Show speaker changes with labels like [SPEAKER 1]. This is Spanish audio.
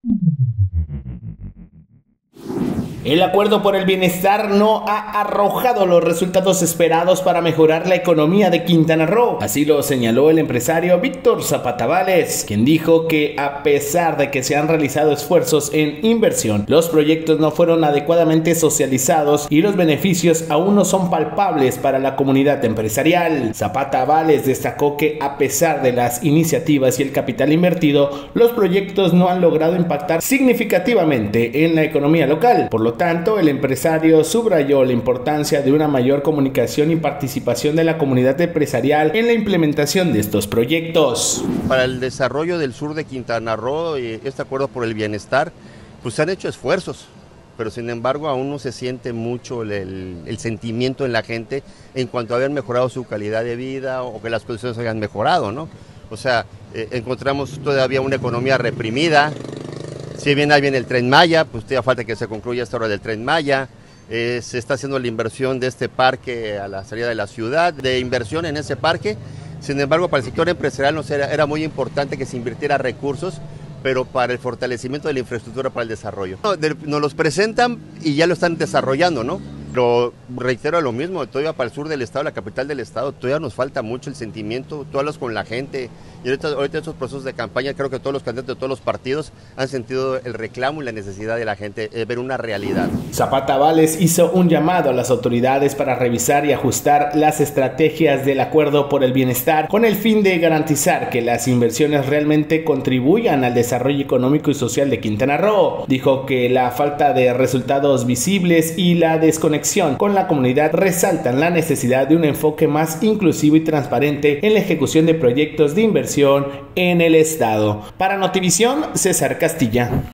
[SPEAKER 1] El acuerdo por el bienestar no ha arrojado los resultados esperados para mejorar la economía de Quintana Roo. Así lo señaló el empresario Víctor Zapata Vales, quien dijo que a pesar de que se han realizado esfuerzos en inversión, los proyectos no fueron adecuadamente socializados y los beneficios aún no son palpables para la comunidad empresarial. Zapata Vales destacó que a pesar de las iniciativas y el capital invertido, los proyectos no han logrado impactar significativamente en la economía local. Por lo tanto, el empresario subrayó la importancia de una mayor comunicación y participación de la comunidad empresarial en la implementación de estos proyectos.
[SPEAKER 2] Para el desarrollo del sur de Quintana Roo y este acuerdo por el bienestar, pues se han hecho esfuerzos, pero sin embargo aún no se siente mucho el sentimiento en la gente en cuanto a haber mejorado su calidad de vida o que las condiciones hayan mejorado, ¿no? O sea, encontramos todavía una economía reprimida. Si bien ahí viene el Tren Maya, pues todavía falta que se concluya esta obra del Tren Maya. Se está haciendo la inversión de este parque a la salida de la ciudad, de inversión en ese parque. Sin embargo, para el sector empresarial era muy importante que se invirtiera recursos, pero para el fortalecimiento de la infraestructura para el desarrollo. Nos los presentan y ya lo están desarrollando, ¿no? Pero reitero lo mismo, todavía para el sur del estado, la capital del estado, todavía nos falta mucho el sentimiento, tú hablas con la gente, y ahorita estos procesos de campaña, creo que todos los candidatos de todos los partidos han sentido el reclamo y la necesidad de la gente, ver una realidad.
[SPEAKER 1] Zapata Vales hizo un llamado a las autoridades para revisar y ajustar las estrategias del acuerdo por el bienestar con el fin de garantizar que las inversiones realmente contribuyan al desarrollo económico y social de Quintana Roo. Dijo que la falta de resultados visibles y la desconexión con la comunidad resaltan la necesidad de un enfoque más inclusivo y transparente en la ejecución de proyectos de inversión en el estado. Para Notivisión, César Castilla.